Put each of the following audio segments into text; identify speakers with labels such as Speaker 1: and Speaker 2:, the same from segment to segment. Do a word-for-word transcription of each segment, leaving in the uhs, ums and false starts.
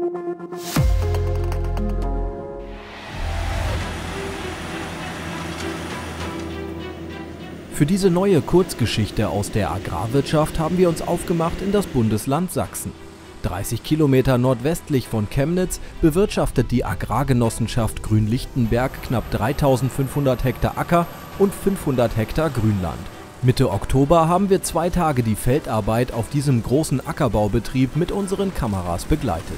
Speaker 1: Für diese neue Kurzgeschichte aus der Agrarwirtschaft haben wir uns aufgemacht in das Bundesland Sachsen. dreißig Kilometer nordwestlich von Chemnitz bewirtschaftet die Agrargenossenschaft Grünlichtenberg knapp dreitausendfünfhundert Hektar Acker und fünfhundert Hektar Grünland. Mitte Oktober haben wir zwei Tage die Feldarbeit auf diesem großen Ackerbaubetrieb mit unseren Kameras begleitet.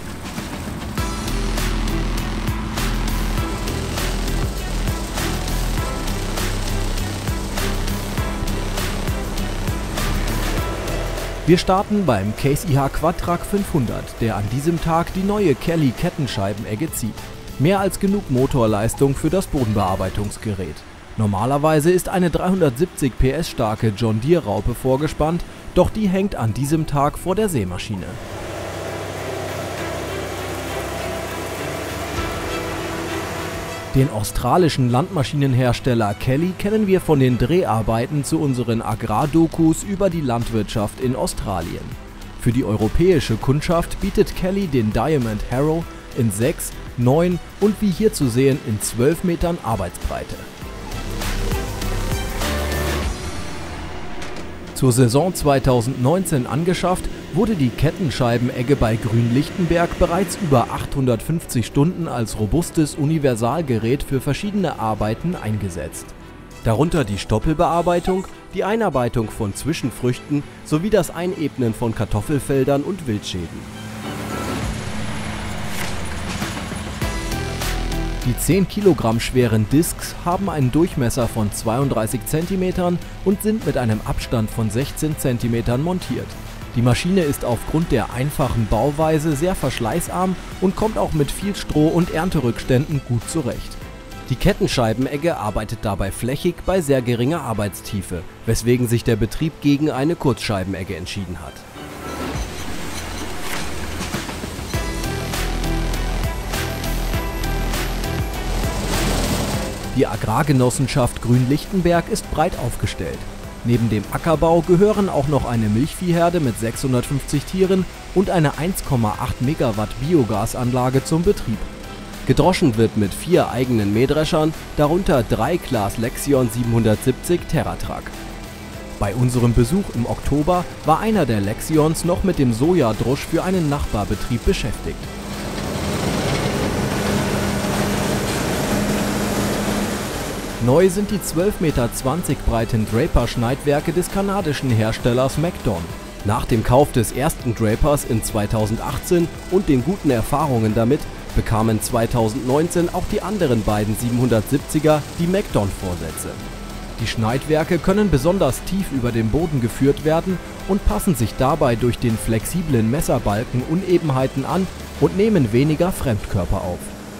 Speaker 1: Wir starten beim Case I H Quadtrac fünfhundert, der an diesem Tag die neue Kelly Kettenscheibenegge zieht. Mehr als genug Motorleistung für das Bodenbearbeitungsgerät. Normalerweise ist eine dreihundertsiebzig P S starke John Deere Raupe vorgespannt, doch die hängt an diesem Tag vor der Sämaschine. Den australischen Landmaschinenhersteller Kelly kennen wir von den Dreharbeiten zu unseren Agrardokus über die Landwirtschaft in Australien. Für die europäische Kundschaft bietet Kelly den Diamond Harrow in sechs, neun und wie hier zu sehen in zwölf Metern Arbeitsbreite. Zur Saison zweitausendneunzehn angeschafft, wurde die Kettenscheibenegge bei Grünlichtenberg bereits über achthundertfünfzig Stunden als robustes Universalgerät für verschiedene Arbeiten eingesetzt. Darunter die Stoppelbearbeitung, die Einarbeitung von Zwischenfrüchten sowie das Einebnen von Kartoffelfeldern und Wildschäden. Die zehn Kilogramm schweren Discs haben einen Durchmesser von zweiunddreißig Zentimetern und sind mit einem Abstand von sechzehn Zentimetern montiert. Die Maschine ist aufgrund der einfachen Bauweise sehr verschleißarm und kommt auch mit viel Stroh- und Ernterückständen gut zurecht. Die Kettenscheibenegge arbeitet dabei flächig bei sehr geringer Arbeitstiefe, weswegen sich der Betrieb gegen eine Kurzscheibenegge entschieden hat. Die Agrargenossenschaft Grünlichtenberg ist breit aufgestellt. Neben dem Ackerbau gehören auch noch eine Milchviehherde mit sechshundertfünfzig Tieren und eine eins Komma acht Megawatt Biogasanlage zum Betrieb. Gedroschen wird mit vier eigenen Mähdreschern, darunter drei Claas Lexion siebenhundertsiebzig TerraTrac. Bei unserem Besuch im Oktober war einer der Lexions noch mit dem Sojadrosch für einen Nachbarbetrieb beschäftigt. Neu sind die zwölf Meter zwanzig breiten Draper-Schneidwerke des kanadischen Herstellers MacDon. Nach dem Kauf des ersten Drapers in zweitausendachtzehn und den guten Erfahrungen damit bekamen zweitausendneunzehn auch die anderen beiden siebenhundertsiebziger die MacDon-Vorsätze. Die Schneidwerke können besonders tief über dem Boden geführt werden und passen sich dabei durch den flexiblen Messerbalken Unebenheiten an und nehmen weniger Fremdkörper auf.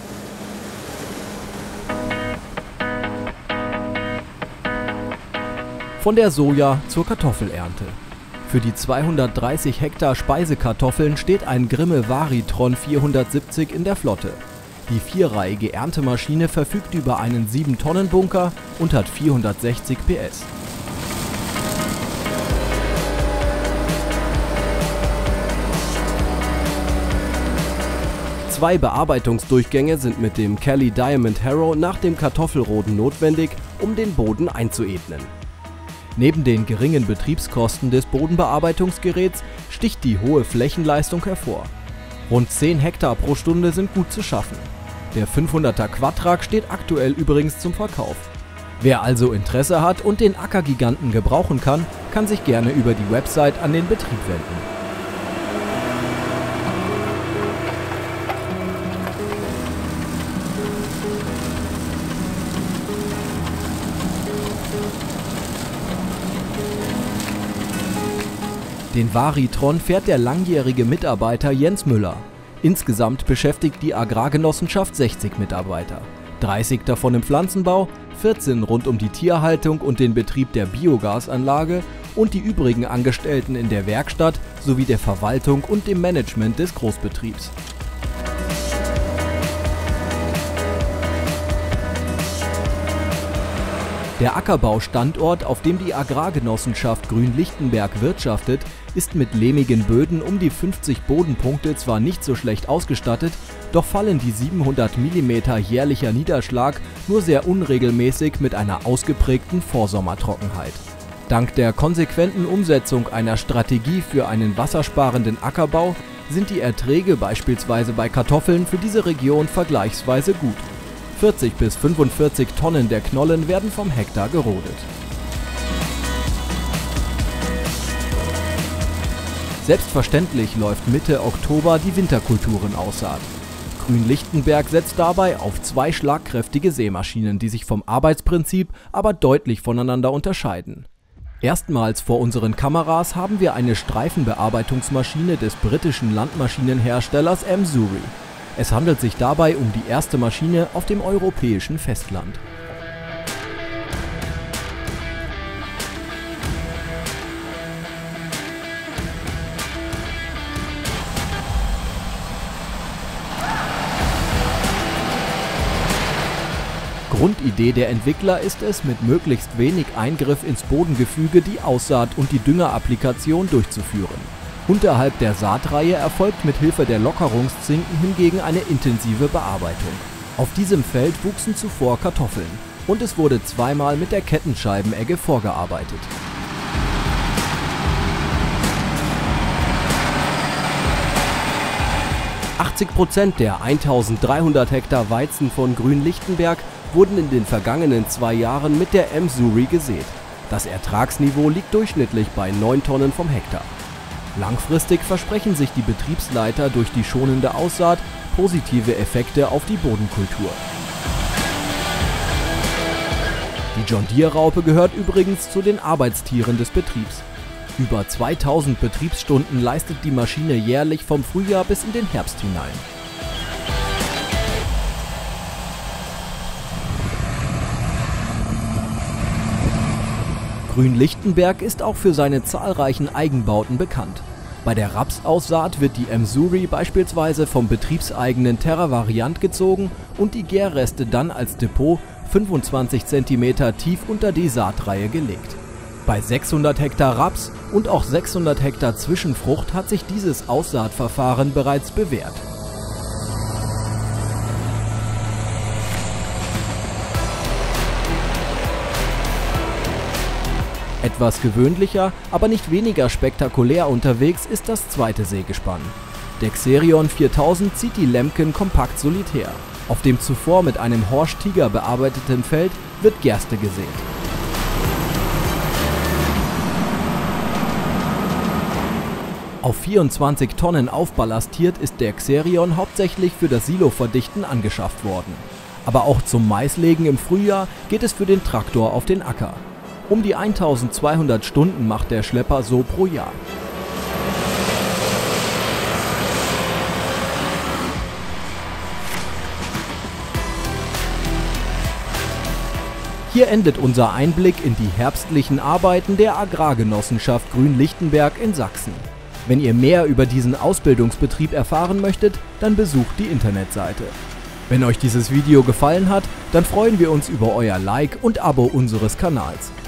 Speaker 1: Von der Soja zur Kartoffelernte. Für die zweihundertdreißig Hektar Speisekartoffeln steht ein Grimme Varitron vierhundertsiebzig in der Flotte. Die vierreihige Erntemaschine verfügt über einen sieben Tonnen Bunker und hat vierhundertsechzig P S. Zwei Bearbeitungsdurchgänge sind mit dem Kelly Diamond Harrow nach dem Kartoffelroden notwendig, um den Boden einzuebnen. Neben den geringen Betriebskosten des Bodenbearbeitungsgeräts sticht die hohe Flächenleistung hervor. Rund zehn Hektar pro Stunde sind gut zu schaffen. Der fünfhunderter Quadtrac steht aktuell übrigens zum Verkauf. Wer also Interesse hat und den Ackergiganten gebrauchen kann, kann sich gerne über die Website an den Betrieb wenden. Den Varitron fährt der langjährige Mitarbeiter Jens Müller. Insgesamt beschäftigt die Agrargenossenschaft sechzig Mitarbeiter. dreißig davon im Pflanzenbau, vierzehn rund um die Tierhaltung und den Betrieb der Biogasanlage und die übrigen Angestellten in der Werkstatt sowie der Verwaltung und dem Management des Großbetriebs. Der Ackerbaustandort, auf dem die Agrargenossenschaft Grün-Lichtenberg wirtschaftet, ist mit lehmigen Böden um die fünfzig Bodenpunkte zwar nicht so schlecht ausgestattet, doch fallen die siebenhundert Millimeter jährlicher Niederschlag nur sehr unregelmäßig mit einer ausgeprägten Vorsommertrockenheit. Dank der konsequenten Umsetzung einer Strategie für einen wassersparenden Ackerbau sind die Erträge beispielsweise bei Kartoffeln für diese Region vergleichsweise gut. vierzig bis fünfundvierzig Tonnen der Knollen werden vom Hektar gerodet. Selbstverständlich läuft Mitte Oktober die Winterkulturenaussaat. Grün-Lichtenberg setzt dabei auf zwei schlagkräftige Sämaschinen, die sich vom Arbeitsprinzip aber deutlich voneinander unterscheiden. Erstmals vor unseren Kameras haben wir eine Streifenbearbeitungsmaschine des britischen Landmaschinenherstellers Emsuri. Es handelt sich dabei um die erste Maschine auf dem europäischen Festland. Grundidee der Entwickler ist es, mit möglichst wenig Eingriff ins Bodengefüge die Aussaat und die Düngerapplikation durchzuführen. Unterhalb der Saatreihe erfolgt mit Hilfe der Lockerungszinken hingegen eine intensive Bearbeitung. Auf diesem Feld wuchsen zuvor Kartoffeln und es wurde zweimal mit der Kettenscheibenegge vorgearbeitet. achtzig Prozent der eintausenddreihundert Hektar Weizen von Grün-Lichtenberg wurden in den vergangenen zwei Jahren mit der Emsuri gesät. Das Ertragsniveau liegt durchschnittlich bei neun Tonnen vom Hektar. Langfristig versprechen sich die Betriebsleiter durch die schonende Aussaat positive Effekte auf die Bodenkultur. Die John Deere-Raupe gehört übrigens zu den Arbeitstieren des Betriebs. Über zweitausend Betriebsstunden leistet die Maschine jährlich vom Frühjahr bis in den Herbst hinein. Grün-Lichtenberg ist auch für seine zahlreichen Eigenbauten bekannt. Bei der Rapsaussaat wird die Emsuri beispielsweise vom betriebseigenen Terra-Variant gezogen und die Gärreste dann als Depot fünfundzwanzig Zentimeter tief unter die Saatreihe gelegt. Bei sechshundert Hektar Raps und auch sechshundert Hektar Zwischenfrucht hat sich dieses Aussaatverfahren bereits bewährt. Etwas gewöhnlicher, aber nicht weniger spektakulär unterwegs ist das zweite Sägespann. Der Xerion viertausend zieht die Lemken kompakt solitär. Auf dem zuvor mit einem Horsch Tiger bearbeiteten Feld wird Gerste gesät. Auf vierundzwanzig Tonnen aufballastiert ist der Xerion hauptsächlich für das Siloverdichten angeschafft worden. Aber auch zum Maislegen im Frühjahr geht es für den Traktor auf den Acker. Um die eintausendzweihundert Stunden macht der Schlepper so pro Jahr. Hier endet unser Einblick in die herbstlichen Arbeiten der Agrargenossenschaft Grün-Lichtenberg in Sachsen. Wenn ihr mehr über diesen Ausbildungsbetrieb erfahren möchtet, dann besucht die Internetseite. Wenn euch dieses Video gefallen hat, dann freuen wir uns über euer Like und Abo unseres Kanals.